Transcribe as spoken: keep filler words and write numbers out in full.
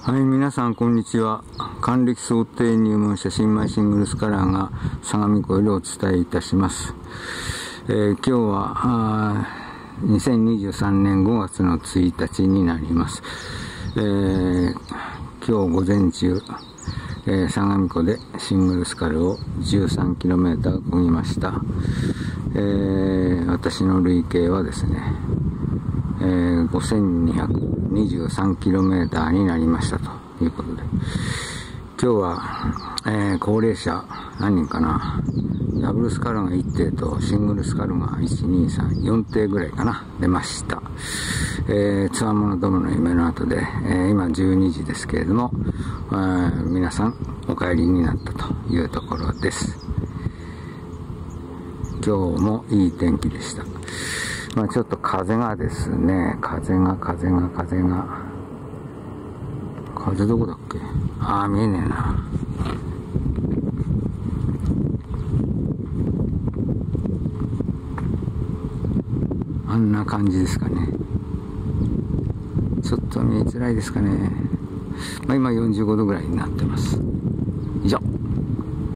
はい、皆さんこんにちは。還暦想定入門者新米シングルスカラーが相模湖よりお伝えいたします。えー、今日はにせんにじゅうさんねんごがつのついたちになります。えー、今日午前中、えー、相模湖でシングルスカルを じゅうさんキロメートル 漕ぎました。えー、私の累計はですね、えー、ごせんにひゃくにじゅうさんキロメートル になりましたということで、今日は、えー、高齢者何人かな、ダブルスカルがいち艇とシングルスカルがいち、に、さん、よん艇ぐらいかな出ました。えー、つわものどもの夢の後で、えー、今じゅうにじですけれども、えー、皆さんお帰りになったというところです。今日もいい天気でした。まあちょっと風がですね、風が風が風が風どこだっけ、ああ見えねえな。あんな感じですかね。ちょっと見えづらいですかね。まあ今よんじゅうごどぐらいになってます。以上。